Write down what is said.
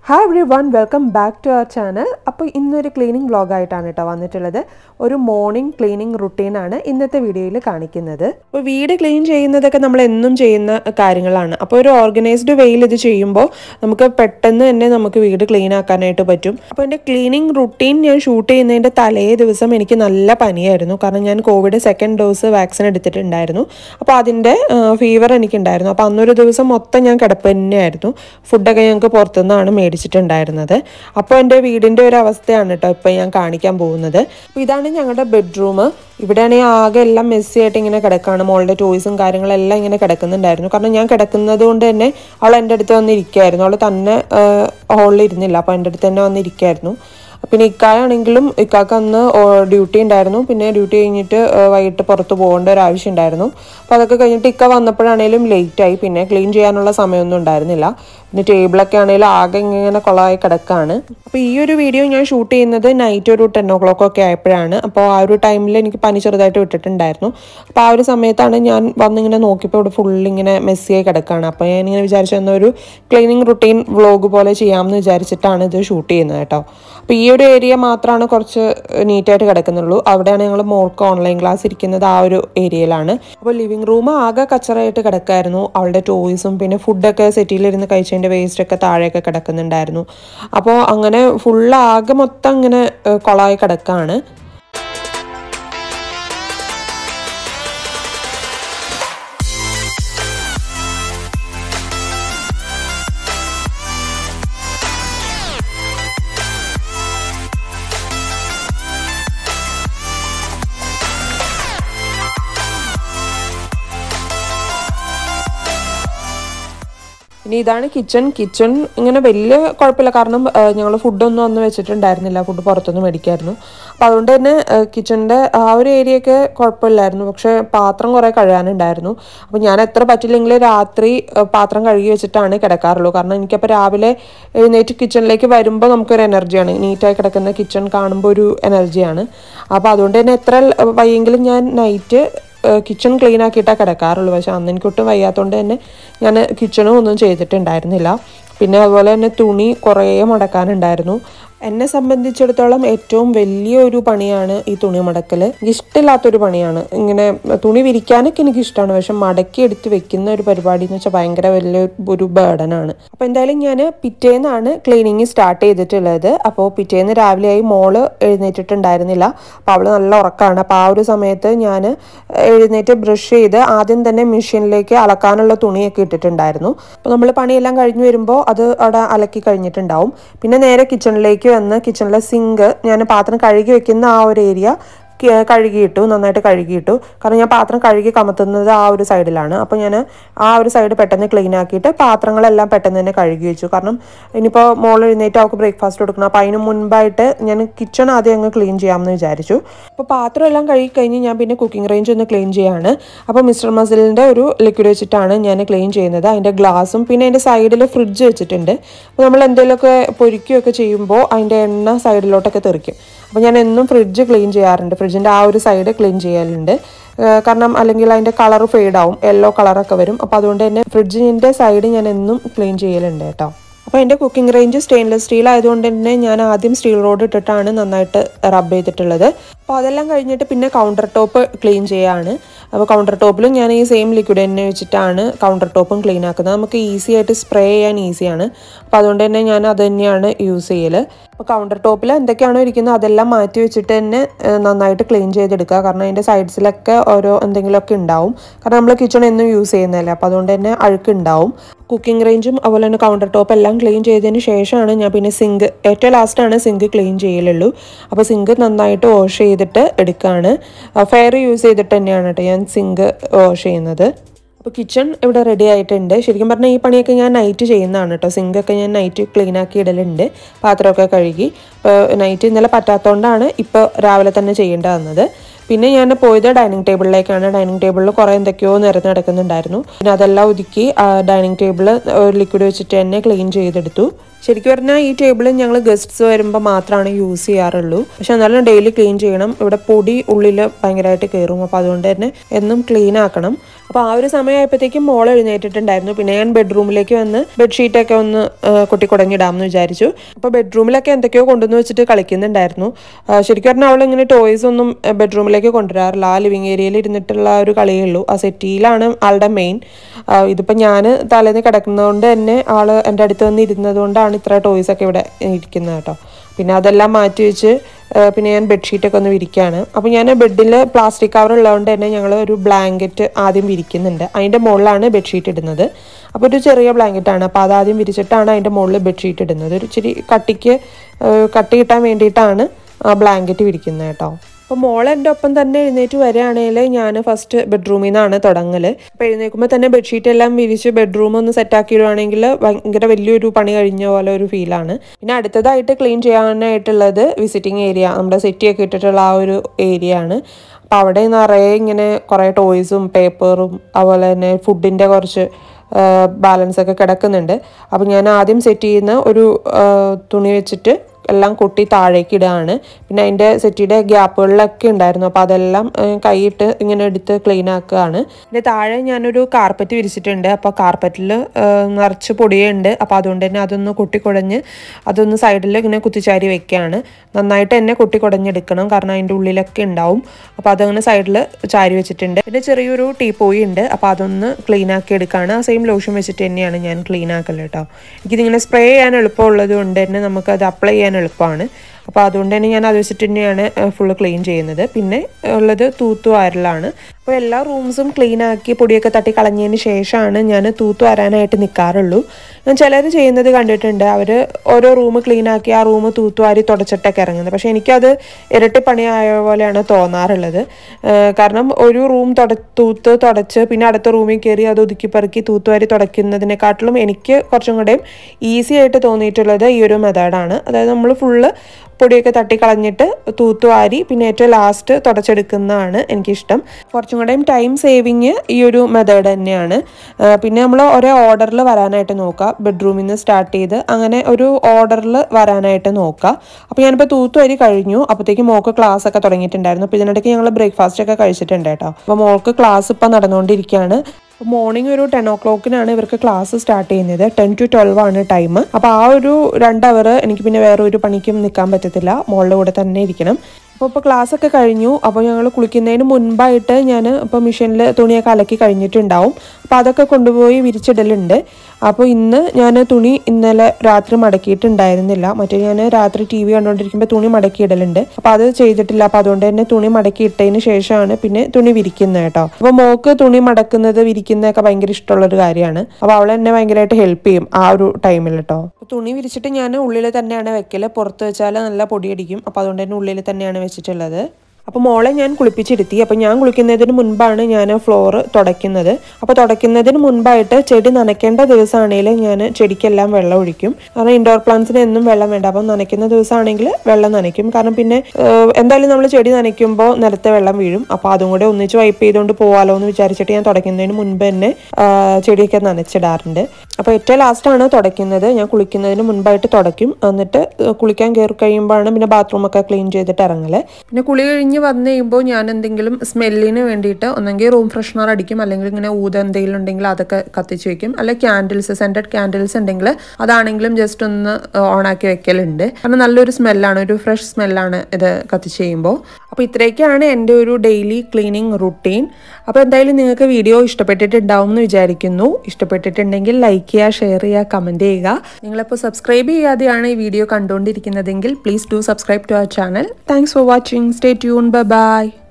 Hi everyone, welcome back to our channel. അപ്പോൾ ഇന്നൊരു cleaning vlog ആയിട്ടാണ് ട്ടോ വന്നിട്ടുള്ളത്. ഒരു മോർണിംഗ് ക്ലീനിങ് റുട്ടീൻ ആണ് ഇന്നത്തെ വീഡിയോയിൽ കാണിക്കുന്നത്. അപ്പോൾ വീട് ക്ലീൻ ചെയ്യുന്നതൊക്കെ നമ്മൾ എന്നും ചെയ്യുന്ന കാര്യങ്ങളാണ്. അപ്പോൾ ഒരു ഓർഗനൈസ്ഡ് വേയിൽ ഇത് ചെയ്യുമ്പോൾ നമുക്ക് പെട്ടെന്ന് തന്നെ നമുക്ക് വീട് ക്ലീൻ ആക്കാനായിട്ട് പറ്റും. അപ്പോൾ എൻ്റെ ക്ലീനിങ് റുട്ടീൻ ഞാൻ ഷൂട്ട് ചെയ്യുന്നതിൻ്റെ തലേ ദിവസം എനിക്ക് നല്ല പനിയായിരുന്നു. കാരണം ഞാൻ കോവിഡ് സെക്കൻഡ് ഡോസ് വാക്സിൻ എടുത്തിട്ടുണ്ടായിരുന്നു. അപ്പോൾ അതിൻ്റെ ഫീവർ എനിക്കുണ്ടായിരുന്നു. അപ്പോൾ അന്നൊരു ദിവസം മൊത്തം ഞാൻ കിടപ്പ് തന്നെയായിരുന്നു. ഫുഡൊക്കെ ഞങ്ങൾക്ക് പുറത്തുനിന്നാണ് മേടിച്ചിട്ടുണ്ടായിരുന്നത്. അപ്പോൾ എൻ്റെ വീടിൻ്റെ ഒരു അവസ്ഥയാണ് കേട്ടോ ഇപ്പോൾ ഞാൻ കാണിക്കാൻ പോകുന്നത്. അപ്പോൾ ഇതാണ് ഞങ്ങളുടെ ബെഡ്റൂം. ഇവിടെയാണെങ്കിൽ ആകെ എല്ലാം മെസ്സി ആയിട്ട് ഇങ്ങനെ കിടക്കുകയാണ്. മോളുടെ ടോയ്സും കാര്യങ്ങളെല്ലാം ഇങ്ങനെ കിടക്കുന്നുണ്ടായിരുന്നു. കാരണം ഞാൻ കിടക്കുന്നത് കൊണ്ട് തന്നെ അവൾ എൻ്റെ അടുത്ത് വന്നിരിക്കുകയായിരുന്നു. അവൾ തന്നെ ഹോളിൽ ഇരുന്നില്ല, അപ്പോൾ എൻ്റെ അടുത്ത് തന്നെ വന്നിരിക്കുകയായിരുന്നു. പിന്നെ ഇക്കായാണെങ്കിലും ഇക്കാക്ക് അന്ന് ഡ്യൂട്ടി ഉണ്ടായിരുന്നു. പിന്നെ ഡ്യൂട്ടി കഴിഞ്ഞിട്ട് വൈകിട്ട് പുറത്ത് പോകേണ്ട ഒരു ആവശ്യം ഉണ്ടായിരുന്നു. അപ്പോൾ അതൊക്കെ കഴിഞ്ഞിട്ട് ഇക്ക വന്നപ്പോഴാണേലും ലേറ്റായി. പിന്നെ ക്ലീൻ ചെയ്യാനുള്ള സമയമൊന്നും ഉണ്ടായിരുന്നില്ല. പിന്നെ ടേബിളൊക്കെ ആണെങ്കിലും ആകെ ഇങ്ങനെ കുളമായി കിടക്കുകയാണ്. അപ്പോൾ ഈ ഒരു വീഡിയോ ഞാൻ ഷൂട്ട് ചെയ്യുന്നത് നൈറ്റ് ഒരു 10 o'clock ഒക്കെ ആയപ്പോഴാണ്. അപ്പോൾ ആ ഒരു ടൈമിൽ എനിക്ക് പനി ചെറുതായിട്ട് വിട്ടിട്ടുണ്ടായിരുന്നു. അപ്പോൾ ആ ഒരു സമയത്താണ് ഞാൻ വന്നിങ്ങനെ നോക്കിയപ്പോൾ ഇവിടെ ഫുള്ളിങ്ങനെ മെസ്സിയായി കിടക്കുകയാണ്. അപ്പോൾ ഞാനിങ്ങനെ വിചാരിച്ചു എന്നൊരു ക്ലീനിങ് റുട്ടീൻ വ്ളോഗ് പോലെ ചെയ്യാമെന്ന് വിചാരിച്ചിട്ടാണ് ഇത് ഷൂട്ട് ചെയ്യുന്നത് കേട്ടോ. അപ്പോൾ ഈ ഒരു ഏരിയ മാത്രമാണ് കുറച്ച് നീറ്റായിട്ട് കിടക്കുന്നുള്ളൂ. അവിടെയാണ് ഞങ്ങൾ മോൾക്ക് ഓൺലൈൻ ക്ലാസ് ഇരിക്കുന്നത്, ആ ഒരു ഏരിയയിലാണ്. അപ്പോൾ ലിവിങ് റൂം ആകെ കച്ചറായിട്ട് കിടക്കായിരുന്നു. അവളുടെ ടോയ്സും പിന്നെ ഫുഡൊക്കെ സെറ്റിയിലിരുന്ന് കഴിച്ചതിൻ്റെ വേസ്റ്റൊക്കെ താഴെയൊക്കെ കിടക്കുന്നുണ്ടായിരുന്നു. അപ്പോൾ അങ്ങനെ ഫുള്ള് ആകെ മൊത്തം ഇങ്ങനെ കുളമായി കിടക്കുകയാണ്. ഇനി ഇതാണ് കിച്ചൺ ഇങ്ങനെ വലിയ കുഴപ്പമില്ല. കാരണം ഞങ്ങൾ ഫുഡൊന്നും അന്ന് വെച്ചിട്ടുണ്ടായിരുന്നില്ല, ഫുഡ് പുറത്തുനിന്ന് മേടിക്കായിരുന്നു. അപ്പോൾ അതുകൊണ്ട് തന്നെ കിച്ചണിൻ്റെ ആ ഒരു ഏരിയയൊക്കെ കുഴപ്പമില്ലായിരുന്നു. പക്ഷേ പാത്രം കുറേ കഴുകാനുണ്ടായിരുന്നു. അപ്പോൾ ഞാൻ എത്ര പറ്റില്ലെങ്കിൽ രാത്രി പാത്രം കഴുകി വെച്ചിട്ടാണ് കിടക്കാറുള്ളൂ. കാരണം എനിക്കപ്പോൾ രാവിലെ എഴുന്നേറ്റ് കിച്ചണിലേക്ക് വരുമ്പോൾ നമുക്കൊരു എനർജിയാണ്. നീറ്റായി കിടക്കുന്ന കിച്ചൺ കാണുമ്പോൾ ഒരു എനർജിയാണ്. അപ്പോൾ അതുകൊണ്ട് തന്നെ എത്ര വയ്യെങ്കിലും ഞാൻ നൈറ്റ് കിച്ചൺ ക്ലീൻ ആക്കിയിട്ടാണ് കിടക്കാറുള്ളൂ. പക്ഷെ അന്ന് എനിക്കൊട്ടും വയ്യാത്തതുകൊണ്ട് തന്നെ ഞാൻ കിച്ചണും ഒന്നും ചെയ്തിട്ടുണ്ടായിരുന്നില്ല. പിന്നെ അതുപോലെ തന്നെ തുണി കുറേ മടക്കാനുണ്ടായിരുന്നു. എന്നെ സംബന്ധിച്ചിടത്തോളം ഏറ്റവും വലിയൊരു പണിയാണ് ഈ തുണി മടക്കൽ. ഇഷ്ടമില്ലാത്തൊരു പണിയാണ്. ഇങ്ങനെ തുണി വിരിക്കാനൊക്കെ എനിക്ക് ഇഷ്ടമാണ്, പക്ഷെ മടക്കി എടുത്ത് വെക്കുന്ന ഒരു പരിപാടി എന്ന് വെച്ചാൽ ഭയങ്കര വലിയൊരു ബേർഡനാണ്. അപ്പോൾ എന്തായാലും ഞാൻ പിറ്റേന്നാണ് ക്ലീനിങ് സ്റ്റാർട്ട് ചെയ്തിട്ടുള്ളത്. അപ്പോൾ പിറ്റേന്ന് രാവിലെയായി മോള് എഴുന്നേറ്റിട്ടുണ്ടായിരുന്നില്ല. അപ്പോൾ അവൾ നല്ല ഉറക്കമാണ്. അപ്പോൾ ആ ഒരു സമയത്ത് ഞാൻ എഴുന്നേറ്റ് ബ്രഷ് ചെയ്ത് ആദ്യം തന്നെ മെഷീനിലേക്ക് അലക്കാനുള്ള തുണിയൊക്കെ ഇട്ടിട്ടുണ്ടായിരുന്നു. അപ്പോൾ നമ്മൾ പണിയെല്ലാം കഴിഞ്ഞ് വരുമ്പോൾ അത് അവിടെ അലക്കി കഴിഞ്ഞിട്ടുണ്ടാവും. പിന്നെ നേരെ കിച്ചണിലേക്ക് വന്ന് കിച്ചണിലെ സിങ്ക് ഞാൻ പാത്രം കഴുകി വെക്കുന്ന ആ ഒരു ഏരിയ കഴുകിയിട്ടു, നന്നായിട്ട് കഴുകിയിട്ടു. കാരണം ഞാൻ പാത്രം കഴുകി കമത്തുന്നത് ആ ഒരു സൈഡിലാണ്. അപ്പോൾ ഞാൻ ആ ഒരു സൈഡ് പെട്ടെന്ന് ക്ലീൻ ആക്കിയിട്ട് പാത്രങ്ങളെല്ലാം പെട്ടെന്ന് തന്നെ കഴുകി വെച്ചു. കാരണം ഇനിയിപ്പോൾ മോൾ എഴുന്നേറ്റ് അവൾക്ക് ബ്രേക്ക്ഫാസ്റ്റ് കൊടുക്കണം. അപ്പോൾ അതിന് മുൻപായിട്ട് ഞാൻ കിച്ചൺ ആദ്യം അങ്ങ് ക്ലീൻ ചെയ്യാമെന്ന് വിചാരിച്ചു. അപ്പോൾ പാത്രം എല്ലാം കഴുകി കഴിഞ്ഞ് ഞാൻ പിന്നെ കുക്കിംഗ് റേഞ്ച് ഒന്ന് ക്ലീൻ ചെയ്യാണ്. അപ്പോൾ മിസ്റ്റർ മസിലിൻ്റെ ഒരു ലിക്വിഡ് വെച്ചിട്ടാണ് ഞാൻ ക്ലീൻ ചെയ്യുന്നത്. അതിൻ്റെ ഗ്ലാസും പിന്നെ അതിൻ്റെ സൈഡിൽ ഫ്രിഡ്ജ് വെച്ചിട്ടുണ്ട്. അപ്പോൾ നമ്മൾ എന്തെങ്കിലുമൊക്കെ പൊരിക്കുകയൊക്കെ ചെയ്യുമ്പോൾ അതിൻ്റെ എണ്ണ സൈഡിലോട്ടൊക്കെ തെറിക്കും. അപ്പോൾ ഞാൻ എന്നും ഫ്രിഡ്ജ് ക്ലീൻ ചെയ്യാറുണ്ട്. ഫ്രിഡ്ജിൻ്റെ ആ ഒരു സൈഡ് ക്ലീൻ ചെയ്യലുണ്ട്. കാരണം അല്ലെങ്കിൽ അതിൻ്റെ കളർ ഫെയ്ഡാവും, യെല്ലോ കളറൊക്കെ വരും. അപ്പോൾ അതുകൊണ്ട് തന്നെ ഫ്രിഡ്ജിൻ്റെ സൈഡ് ഞാൻ എന്നും ക്ലീൻ ചെയ്യലുണ്ട് കേട്ടോ. അപ്പോൾ എൻ്റെ കുക്കിംഗ് റേഞ്ച് സ്റ്റെയിൻലെസ് സ്റ്റീൽ ആയതുകൊണ്ട് തന്നെ ഞാൻ ആദ്യം സ്റ്റീൽ റോഡ് ഇട്ടിട്ടാണ് നന്നായിട്ട് റബ്ബ് ചെയ്തിട്ടുള്ളത്. അപ്പോൾ അതെല്ലാം കഴിഞ്ഞിട്ട് പിന്നെ കൗണ്ടർ ടോപ്പ് ക്ലീൻ ചെയ്യാണ്. അപ്പോൾ കൗണ്ടർ ടോപ്പിലും ഞാൻ ഈ സെയിം ലിക്വിഡ് തന്നെ വെച്ചിട്ടാണ് കൗണ്ടർ ടോപ്പും ക്ലീൻ ആക്കുന്നത്. നമുക്ക് ഈസി ആയിട്ട് സ്പ്രേ ചെയ്യാൻ ഈസിയാണ്. അപ്പോൾ അതുകൊണ്ട് തന്നെ ഞാൻ അത് തന്നെയാണ് യൂസ് ചെയ്യൽ. അപ്പോൾ കൗണ്ടർ ടോപ്പിൽ എന്തൊക്കെയാണോ ഇരിക്കുന്നത് അതെല്ലാം മാറ്റി വെച്ചിട്ട് തന്നെ നന്നായിട്ട് ക്ലീൻ ചെയ്തെടുക്കുക. കാരണം അതിൻ്റെ സൈഡ്സിലൊക്കെ ഓരോ എന്തെങ്കിലുമൊക്കെ ഉണ്ടാവും. കാരണം നമ്മൾ കിച്ചൺ എന്നും യൂസ് ചെയ്യുന്നതല്ലേ, അപ്പോൾ അതുകൊണ്ട് തന്നെ അഴുക്കുണ്ടാവും. കുക്കിംഗ് റേഞ്ചും അതുപോലെ തന്നെ കൗണ്ടർ ടോപ്പ് എല്ലാം ക്ലീൻ ചെയ്തതിന് ശേഷമാണ് ഞാൻ പിന്നെ സിങ്ക്, ഏറ്റവും ലാസ്റ്റാണ് സിങ്ക് ക്ലീൻ ചെയ്യലുള്ളൂ. അപ്പോൾ സിങ്ക് നന്നായിട്ട് വാഷ് ചെയ്തിട്ട് എടുക്കുകയാണ്. ഫെയർ യൂസ് ചെയ്തിട്ട് തന്നെയാണ് കേട്ടോ ഞാൻ സിങ്ക് വാഷ് ചെയ്യുന്നത്. അപ്പോൾ കിച്ചൺ ഇവിടെ റെഡി ആയിട്ടുണ്ട്. ശരിക്കും പറഞ്ഞാൽ ഈ പണിയൊക്കെ ഞാൻ നൈറ്റ് ചെയ്യുന്നതാണ് കേട്ടോ. സിങ്കൊക്കെ ഞാൻ നൈറ്റ് ക്ലീൻ ആക്കി ഇടലുണ്ട്, പാത്രമൊക്കെ കഴുകി. അപ്പോൾ നൈറ്റ് ഇന്നലെ പറ്റാത്തതുകൊണ്ടാണ് ഇപ്പോൾ രാവിലെ തന്നെ ചെയ്യേണ്ടി വന്നത്. പിന്നെ ഞാൻ പോയത് ഡൈനിങ് ടേബിളിലേക്കാണ്. ഡൈനിങ് ടേബിളിൽ കുറേ എന്തൊക്കെയോ നിരന്ന് നടക്കുന്നുണ്ടായിരുന്നു. പിന്നെ അതെല്ലാം ഒതുക്കി ഡൈനിങ് ടേബിൾ ഒരു ലിക്വിഡ് വെച്ചിട്ട് തന്നെ ക്ലീൻ ചെയ്തെടുത്തു. ശരിക്കും പറഞ്ഞാൽ ഈ ടേബിൾ ഞങ്ങൾ ഗസ്റ്റ്സ് വരുമ്പോൾ മാത്രമാണ് യൂസ് ചെയ്യാറുള്ളൂ. പക്ഷെ എന്നാലും ഡെയിലി ക്ലീൻ ചെയ്യണം. ഇവിടെ പൊടി ഉള്ളിൽ ഭയങ്കരമായിട്ട് കയറും. അപ്പോൾ അതുകൊണ്ട് തന്നെ എന്നും ക്ലീൻ ആക്കണം. അപ്പോൾ ആ ഒരു സമയമായപ്പോഴത്തേക്കും മോൾ എഴുന്നേറ്റിട്ടുണ്ടായിരുന്നു. പിന്നെ ഞാൻ ബെഡ്റൂമിലേക്ക് വന്ന് ബെഡ്ഷീറ്റൊക്കെ ഒന്ന് കൊട്ടിക്കുടഞ്ഞിടാമെന്ന് വിചാരിച്ചു. അപ്പോൾ ബെഡ്റൂമിലൊക്കെ എന്തൊക്കെയോ കൊണ്ടുവന്ന് വെച്ചിട്ട് കളിക്കുന്നുണ്ടായിരുന്നു. ശരിക്കും പറഞ്ഞാൽ അവളിങ്ങനെ ടോയ്സ് ഒന്നും ബെഡ്റൂമിലേക്ക് കൊണ്ടുവരാറില്ല. ആ ലിവിങ് ഏരിയയിൽ ഇരുന്നിട്ടുള്ള ഒരു കളിയേ ഉള്ളൂ. ആ സെറ്റിയിലാണ് ആളുടെ മെയിൻ. ഇതിപ്പോൾ ഞാൻ തലേന്ന് കിടക്കുന്നതുകൊണ്ട് തന്നെ ആൾ എൻ്റെ അടുത്ത് വന്ന് ഇരുന്നത് കൊണ്ടാണ് ഇത്ര ടോയ്സൊക്കെ ഇവിടെ ഇരിക്കുന്നത് കേട്ടോ. പിന്നെ അതെല്ലാം മാറ്റി വെച്ച് പിന്നെ ഞാൻ ബെഡ്ഷീറ്റൊക്കെ ഒന്ന് വിരിക്കുകയാണ്. അപ്പോൾ ഞാൻ ബെഡിൽ പ്ലാസ്റ്റിക് കവർ ഉള്ളതുകൊണ്ട് തന്നെ ഞങ്ങൾ ഒരു ബ്ലാങ്കറ്റ് ആദ്യം വിരിക്കുന്നുണ്ട്. അതിൻ്റെ മുകളിലാണ് ബെഡ്ഷീറ്റ് ഇടുന്നത്. അപ്പോൾ ഒരു ചെറിയ ബ്ലാങ്കറ്റാണ്. അപ്പോൾ അതാദ്യം വിരിച്ചിട്ടാണ് അതിൻ്റെ മുകളിൽ ബെഡ്ഷീറ്റ് ഇടുന്നത്. ഒരു ഇച്ചിരി കട്ടി കിട്ടാൻ വേണ്ടിയിട്ടാണ് ബ്ലാങ്കറ്റ് വിരിക്കുന്നത് കേട്ടോ. അപ്പോൾ മോൾ എൻ്റെ ഒപ്പം തന്നെ എഴുന്നേറ്റ് വരികയാണെങ്കിൽ ഞാൻ ഫസ്റ്റ് ബെഡ്റൂമിൽ നിന്നാണ് തുടങ്ങൽ. അപ്പോൾ എഴുന്നേൽക്കുമ്പോൾ തന്നെ ബെഡ്ഷീറ്റ് എല്ലാം വിരിച്ച് ബെഡ്റൂം ഒന്ന് സെറ്റാക്കി ഇടുവാണെങ്കിൽ ഭയങ്കര വലിയൊരു പണി കഴിഞ്ഞ പോലെ ഒരു ഫീലാണ്. പിന്നെ അടുത്തതായിട്ട് ക്ലീൻ ചെയ്യാനായിട്ടുള്ളത് വിസിറ്റിംഗ് ഏരിയ, നമ്മുടെ സെറ്റിയൊക്കെ ഇട്ടിട്ടുള്ള ആ ഒരു ഏരിയ ആണ്. അപ്പോൾ അവിടെ നിറയെ ഇങ്ങനെ കുറേ ടോയ്സും പേപ്പറും അതുപോലെ തന്നെ ഫുഡിൻ്റെ കുറച്ച് ബാലൻസൊക്കെ കിടക്കുന്നുണ്ട്. അപ്പോൾ ഞാൻ ആദ്യം സെറ്റ് ചെയ്യുന്ന ഒരു തുണി വെച്ചിട്ട് എല്ലാം കൊട്ടി താഴേക്ക് ഇടുകയാണ്. പിന്നെ അതിൻ്റെ സെറ്റിയുടെ ഗ്യാപ്പുകളിലൊക്കെ ഉണ്ടായിരുന്നു. അപ്പോൾ അതെല്ലാം കൈയിട്ട് ഇങ്ങനെ എടുത്ത് ക്ലീൻ ആക്കുകയാണ്. പിന്നെ താഴെ ഞാനൊരു കാർപ്പറ്റ് വിരിച്ചിട്ടുണ്ട്. അപ്പോൾ കാർപ്പറ്റിൽ നിറച്ച് പൊടിയുണ്ട്. അപ്പോൾ അതുകൊണ്ട് തന്നെ അതൊന്ന് കൊട്ടിക്കുടഞ്ഞ് അതൊന്ന് സൈഡിൽ ഇങ്ങനെ കുത്തിച്ചാരി വെക്കുകയാണ്. നന്നായിട്ട് തന്നെ കൊട്ടിക്കുടഞ്ഞെടുക്കണം, കാരണം അതിൻ്റെ ഉള്ളിലൊക്കെ ഉണ്ടാവും. അപ്പോൾ അതങ്ങനെ സൈഡിൽ ചാരി വെച്ചിട്ടുണ്ട്. പിന്നെ ചെറിയൊരു ടീപ്പോയി ഉണ്ട്. അപ്പോൾ അതൊന്ന് ക്ലീൻ ആക്കി എടുക്കുകയാണ്. ആ സെയിം ലോഷൻ വെച്ചിട്ട് തന്നെയാണ് ഞാൻ ക്ലീൻ ആക്കൽ കേട്ടോ. എനിക്കിതിങ്ങനെ സ്പ്രേ ചെയ്യാൻ എളുപ്പമുള്ളത് കൊണ്ട് തന്നെ നമുക്കത് അപ്ലൈ ചെയ്യാൻ എളുപ്പമാണ്. അപ്പോൾ അതുകൊണ്ട് തന്നെ ഞാൻ അത് വെച്ചിട്ട് തന്നെയാണ് ഫുള്ള് ക്ലീൻ ചെയ്യുന്നത്. പിന്നെ ഉള്ളത് തൂത്തുവാരലാണ്. അപ്പോൾ എല്ലാ റൂംസും ക്ലീൻ ആക്കി പൊടിയൊക്കെ തട്ടി കളഞ്ഞതിന് ശേഷമാണ് ഞാൻ തൂത്തുവാരാനായിട്ട് നിൽക്കാറുള്ളൂ. ഞാൻ ചിലർ ചെയ്യുന്നത് കണ്ടിട്ടുണ്ട്. അവർ ഓരോ റൂം ക്ലീൻ ആക്കി ആ റൂം തൂത്തുവാരി തുടച്ചിട്ടൊക്കെ ഇറങ്ങുന്നത്. പക്ഷേ എനിക്കത് ഇരട്ടി പണിയായ പോലെയാണ് തോന്നാറുള്ളത്. കാരണം ഒരു റൂം തുടച്ച് പിന്നെ അടുത്ത റൂമിൽ കയറി അത് ഒതുക്കി പെറുക്കി തൂത്തുവാരി തുടയ്ക്കുന്നതിനെക്കാട്ടിലും എനിക്ക് കുറച്ചും കൂടെയും ഈസി ആയിട്ട് തോന്നിയിട്ടുള്ളത് ഈ ഒരു മെത്തേഡാണ്. അതായത് നമ്മൾ ഫുള്ള് പൊടിയൊക്കെ തട്ടിക്കളഞ്ഞിട്ട് തൂത്തുവാരി പിന്നെ ഏറ്റവും ലാസ്റ്റ് തുടച്ചെടുക്കുന്നതാണ് എനിക്കിഷ്ടം. കുറച്ചും കൂടെയും ടൈം സേവിങ് ഈ ഒരു മെത്തേഡ് തന്നെയാണ്. പിന്നെ നമ്മൾ ഒരേ ഓർഡറിൽ വരാനായിട്ട് നോക്കുക. ബെഡ്റൂമിൽ നിന്ന് സ്റ്റാർട്ട് ചെയ്ത് അങ്ങനെ ഒരു ഓർഡറിൽ വരാനായിട്ട് നോക്കുക. അപ്പോൾ ഞാനിപ്പോൾ തൂത്തുവാരി കഴിഞ്ഞു. അപ്പോഴത്തേക്കും മോൾക്ക് ക്ലാസ് ഒക്കെ തുടങ്ങിയിട്ടുണ്ടായിരുന്നു. അപ്പോൾ ഇതിനിടയ്ക്ക് ഞങ്ങൾ ബ്രേക്ക്ഫാസ്റ്റ് ഒക്കെ കഴിച്ചിട്ടുണ്ട് കേട്ടോ. അപ്പോൾ മോൾക്ക് ക്ലാസ് ഇപ്പം നടന്നുകൊണ്ടിരിക്കുകയാണ്. മോർണിംഗ് ഒരു 10 o'clock ഇവർക്ക് ക്ലാസ് സ്റ്റാർട്ട് ചെയ്യുന്നത്. 10 to 12 ആണ് ടൈം. അപ്പോൾ ആ ഒരു 2 hour എനിക്ക് പിന്നെ വേറെ ഒരു പണിക്കും നിൽക്കാൻ പറ്റത്തില്ല, മോളുടെ കൂടെ തന്നെ ഇരിക്കണം. അപ്പോൾ ക്ലാസ്സൊക്കെ കഴിഞ്ഞു. അപ്പോൾ ഞങ്ങൾ കുളിക്കുന്നതിന് മുൻപായിട്ട് ഞാൻ ഇപ്പോൾ മെഷീനിൽ തുണിയൊക്കെ അലക്കി കഴിഞ്ഞിട്ടുണ്ടാവും. അപ്പോൾ അതൊക്കെ കൊണ്ടുപോയി വിരിച്ചിടലുണ്ട്. അപ്പോൾ ഇന്ന് ഞാൻ തുണി ഇന്നലെ രാത്രി മടക്കിയിട്ടുണ്ടായിരുന്നില്ല. മറ്റേ ഞാൻ രാത്രി TV കണ്ടുകൊണ്ടിരിക്കുമ്പോൾ തുണി മടക്കിയിടലുണ്ട്. അപ്പോൾ അത് ചെയ്തിട്ടില്ല. അപ്പോൾ അതുകൊണ്ട് തന്നെ തുണി മടക്കി ഇട്ടതിന് ശേഷമാണ് പിന്നെ തുണി വിരിക്കുന്നത് കേട്ടോ. അപ്പോൾ മോൾക്ക് തുണി മടക്കുന്നത് വിരിക്കുന്നതൊക്കെ ഭയങ്കര ഇഷ്ടമുള്ളൊരു കാര്യമാണ്. അപ്പോൾ അവൾ എന്നെ ഭയങ്കരമായിട്ട് ഹെൽപ്പ് ചെയ്യും ആ ഒരു ടൈമിൽ കേട്ടോ. തുണി വിരിച്ചിട്ട് ഞാൻ ഉള്ളിൽ തന്നെയാണ് വെക്കൽ. പുറത്ത് വെച്ചാൽ നല്ല പൊടിയടിക്കും. അപ്പോൾ അതുകൊണ്ട് തന്നെ ഉള്ളിൽ തന്നെയാണ് വെച്ചിട്ടുള്ളത്. അപ്പോൾ മോളെ ഞാൻ കുളിപ്പിച്ചിരുത്തി. അപ്പോൾ ഞാൻ കുളിക്കുന്നതിന് മുൻപാണ് ഞാൻ ഫ്ലോർ തുടയ്ക്കുന്നത്. അപ്പോൾ തുടയ്ക്കുന്നതിന് മുൻപായിട്ട് ചെടി നനയ്ക്കേണ്ട ദിവസമാണെങ്കിൽ ഞാൻ ചെടിക്കെല്ലാം വെള്ളം ഒഴിക്കും. കാരണം ഇൻഡോർ പ്ലാന്റ്സിന് എന്നും വെള്ളം വേണ്ട. അപ്പം നനയ്ക്കുന്ന ദിവസമാണെങ്കിൽ വെള്ളം നനയ്ക്കും. കാരണം പിന്നെ എന്തായാലും നമ്മൾ ചെടി നനയ്ക്കുമ്പോൾ നിലത്തെ വെള്ളം വീഴും. അപ്പോൾ അതും കൂടെ ഒന്നിച്ച് വൈപ്പ് ചെയ്തുകൊണ്ട് പോകാമല്ലോ എന്ന് വിചാരിച്ചിട്ട് ഞാൻ തുടയ്ക്കുന്നതിന് മുൻപ് തന്നെ ചെടിയൊക്കെ നനച്ചിടാറുണ്ട്. അപ്പോൾ ഏറ്റവും ലാസ്റ്റാണ് തുടയ്ക്കുന്നത്. ഞാൻ കുളിക്കുന്നതിന് മുൻപായിട്ട് തുടയ്ക്കും. എന്നിട്ട് കുളിക്കാൻ കയറി കഴിയുമ്പോഴാണ് പിന്നെ ബാത്റൂമൊക്കെ ക്ലീൻ ചെയ്തിട്ട് ഇറങ്ങല്. പിന്നെ കുളി കഴിഞ്ഞ് വന്നു കഴിയുമ്പോൾ ഞാൻ എന്തെങ്കിലും സ്മെല്ലിന് വേണ്ടിയിട്ട് ഒന്നെങ്കിൽ റൂം ഫ്രഷ്നർ അടിക്കും, അല്ലെങ്കിൽ ഇങ്ങനെ എന്തെങ്കിലും ഉണ്ടെങ്കിൽ അതൊക്കെ കത്തിച്ച് വെക്കും. അല്ലെങ്കിൽ ക്യാൻഡിൽസ്, സെൻറ്റഡ് ക്യാൻഡിൽസ് ഉണ്ടെങ്കിൽ അതാണെങ്കിലും ജസ്റ്റ് ഒന്ന് ഓണാക്കി വെക്കലുണ്ട്. കാരണം നല്ലൊരു സ്മെല്ലാണ്, ഒരു ഫ്രഷ് സ്മെല്ലാണ് ഇത് കത്തിച്ച് ചെയ്യുമ്പോൾ. അപ്പോൾ ഇത്രയൊക്കെയാണ് എൻ്റെ ഒരു ഡെയിലി ക്ലീനിങ് റുട്ടീൻ. അപ്പോൾ എന്തായാലും നിങ്ങൾക്ക് വീഡിയോ ഇഷ്ടപ്പെട്ടിട്ടുണ്ടാവും എന്ന് വിചാരിക്കുന്നു. ഇഷ്ടപ്പെട്ടിട്ടുണ്ടെങ്കിൽ ലൈക്ക് ചെയ്യുക, ഷെയർ ചെയ്യുക, കമൻറ്റ് ചെയ്യുക. നിങ്ങളിപ്പോൾ സബ്സ്ക്രൈബ് ചെയ്യാതെയാണ് ഈ വീഡിയോ കണ്ടുകൊണ്ടിരിക്കുന്നതെങ്കിൽ please do subscribe to our channel. Thanks for watching. Stay tune. Bye bye.